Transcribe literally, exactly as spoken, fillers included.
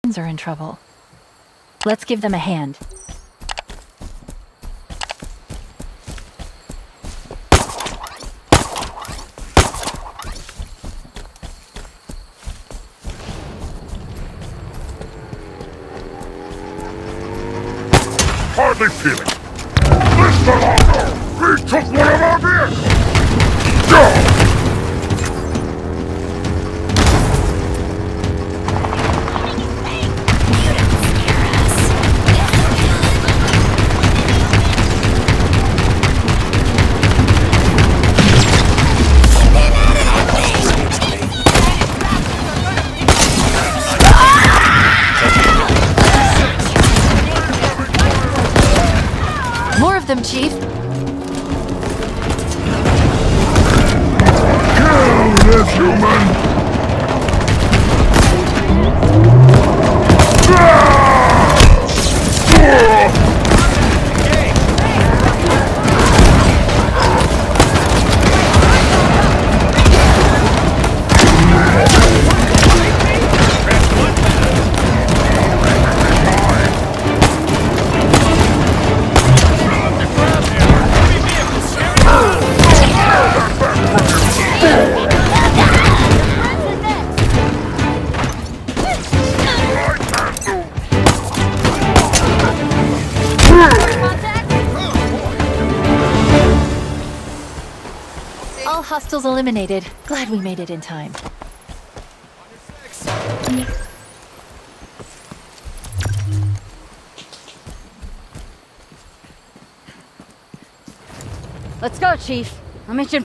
are in trouble. Let's give them a hand. Hardly feel it. Mister Longo! He took one of our vehicles! Go! More of them, Chief. Kill this human! All hostiles eliminated. Glad we made it in time. Let's go, Chief. I'll meet you.